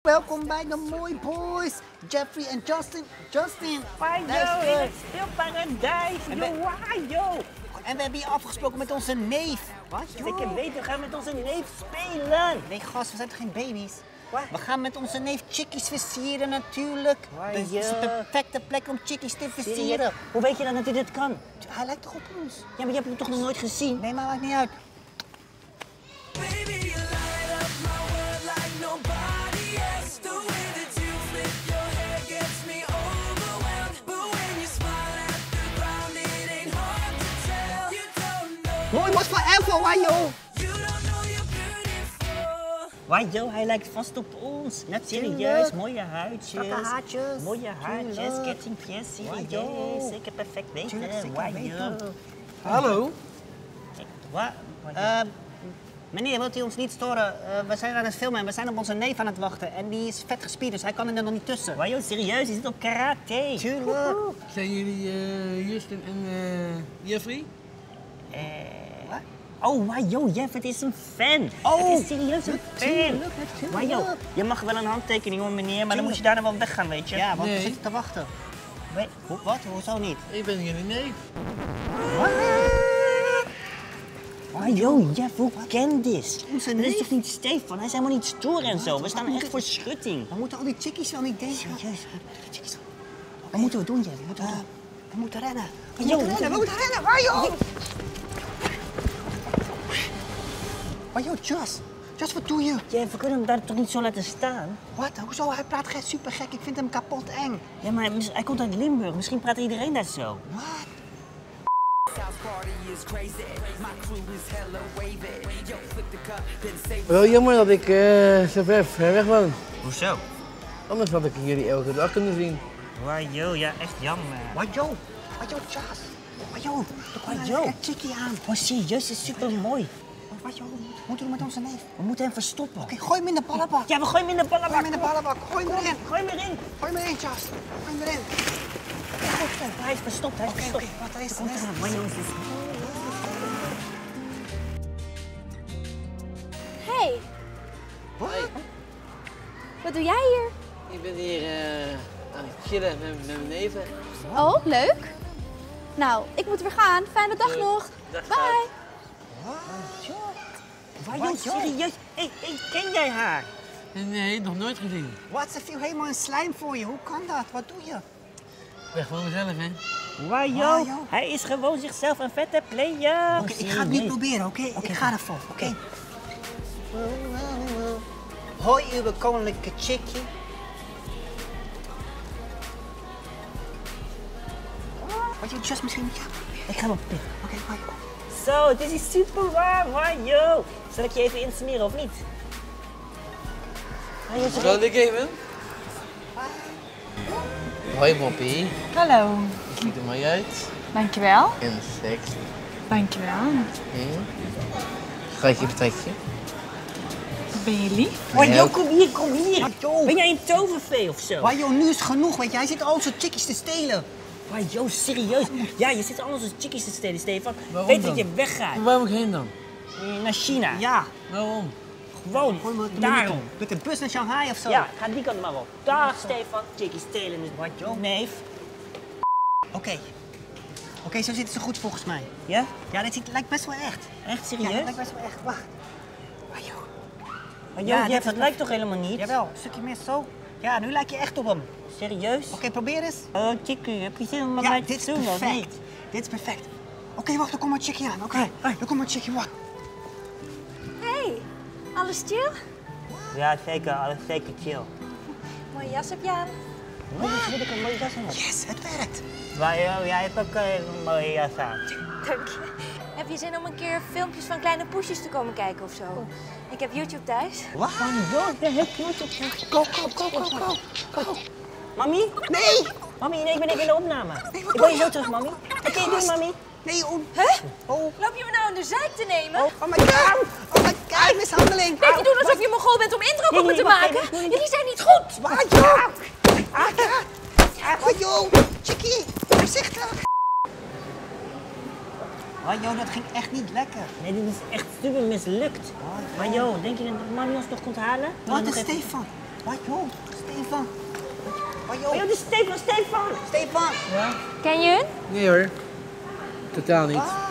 Welkom bij de Mooi Boys. Jeffrey en Justin. Wajo, in het speelparadijs. Wajo. En we hebben hier afgesproken met onze neef. Wat? Zeker weten, we gaan met onze neef spelen. Nee, gast, we zijn toch geen baby's? Wat? We gaan met onze neef chickies versieren natuurlijk. Dus het is de perfecte plek om chickies te versieren. Hoe weet je dan dat hij dit kan? Hij lijkt toch op ons? Ja, maar je hebt hem toch nog nooit gezien? Nee, maar maakt niet uit. Mooi was forever, Wajo! Wajo, hij lijkt vast op ons. Net serieus, mooie huidjes. Haartjes. Mooie haartjes, kettingjes, serieus. Zeker perfect weten. Wajo. Hallo? Wat? Meneer, wilt u ons niet storen? We zijn aan het filmen en we zijn op onze neef aan het wachten. En die is vet gespierd, dus hij kan er nog niet tussen. Wajo, serieus, je zit op karate. Tuurlijk. Zijn jullie Justin en Jeffrey? Wat? Oh, Wajo, Jeff, is een fan. Oh, het is serieus een fan. Wajo, je mag wel een handtekening hoor, meneer, maar dan moet je daarna wel weggaan, weet je? Ja, want we Nee. zitten te wachten. Wat? Hoezo niet? Ik ben jullie neef. Wajo, Jeff, hoe ken dit? Onze Dat is neef. toch niet Stefan? Hij is helemaal niet stoer en zo. We staan echt voor schutting. We moeten al die chickies wel niet denken. Serieus? Wat moeten we doen, Jeff? We moeten rennen. We Jo, moeten rennen. Wajo! Wajo, Just, wat doe je? Jeff, we kunnen hem daar toch niet zo laten staan? Wat? Hoezo? Hij praat super gek. Ik vind hem kapot eng. Ja, maar hij komt uit Limburg. Misschien praat iedereen daar zo. Wat? Wel jammer dat ik zo ver weg woon. Hoezo? Anders had ik jullie elke dag kunnen zien. Wajo, ja, echt jammer. Wajo, Just. Wajo, er komt Wajo. een chickie aan. Oh, serieus, is super mooi. Wajo, moeten we met onze neef? We moeten hem verstoppen. Oké, gooi hem in de ballenbak. Ja, we gooien hem in de Gooi hem ballenbak. in de ballenbak. Gooi hem erin. Gooi hem erin. Gooi hem erin, Just. Gooi hem erin. Hij is verstopt, hij is verstopt. Wat is Komt het? eraan, Wajo is dus... Hey. Wat doe jij hier? Ik ben hier aan het chillen met mijn neven. Oh, leuk. Nou, ik moet weer gaan. Fijne dag nog. Dag, Bye. Wajo, serieus? Hey, ken jij haar? Nee, nog nooit gezien. Wat? Ze viel helemaal in slijm voor je. Hoe kan dat? Wat doe je? Ik ben gewoon mezelf, hè. Wajo, hij is gewoon zichzelf een vette player. Oké, ik ga het niet proberen, oké? Ik ga ervoor, oké? Hoi, uw koninklijke chickie. Wat je Just misschien niet gaan proberen? Ik ga hem pikken. Oké, Wajo. Zo, dit is super warm, Wajo. Zal ik je even insmeren of niet? Wajo, Zal ik even? Hoi, Moppie. Hallo, Je ziet er mooi uit. dankjewel. En sexy. Dankjewel. Schatje, vertrekje. Ben je lief? Wajo, kom hier, kom hier. Wajo. Ben jij een tovervee of zo? Wajo, nu is het genoeg, weet je. Hij zit al zijn chickies te stelen. Wajo, serieus? Ja, je zit al onze chickies te stelen, Stefan. Waarom Weet dan? dat je weggaat. Waar moet ik heen dan? Naar China. Ja. Waarom? Gewoon, daarom. Met de bus naar Shanghai of zo. Ja, ga die kant maar op. Dag, Stefan. Chickies stelen is Wajo. Neef. Oké, zo zitten ze goed volgens mij. Ja? Ja, lijkt best wel echt. Echt Ja, serieus? dat lijkt best wel echt. Wacht. Wajo. Wajo, Ja, Jeff, dit het is- lijkt toch helemaal niet? Jawel, een stukje meer zo. Ja, nu lijk je echt op hem. Serieus? Oké, probeer eens. Oh, chickie, heb je zin om met Ja, mij dit is te doen, of perfect. niet? Dit is perfect. Oké, wacht, er komt een chickie aan. Oké, er komt een chickie, wacht. Hey. Alles chill? Ja, zeker. Alles zeker chill. Mooie jas heb je aan. Moet ik een mooie jas aan? Yes, het werkt. Wajo, jij hebt ook een mooie jas aan. Dank je. Heb je zin om een keer filmpjes van kleine poesjes te komen kijken of zo? Ik heb YouTube thuis. Wat? Wajo, daar heb je het op. Go. Mami? Nee! Mami, nee, ik ben even in de opname. Nee, Ik wat ben je doe je? zo terug, mami. Wat kun je doen, mami? Nee, Huh? Oh, Loop je me nou in de zijk te nemen? oh my god! Oh my god, mishandeling! Weet je doen alsof je Mongool bent om indruk op me te wacht maken? even. Jullie zijn niet goed. Wajo! Wajo! Chickie, voorzichtig! Wajo, dat ging echt niet lekker. Nee, dit is echt super mislukt. Maar joh, denk je dat mami ons nog komt halen? Wat is Stefan? Wat joh, Stefan. Wat joh. Oh, joh, dit is Stefan! Stefan. Ja? Ken je hun? Nee hoor. Totaal niet.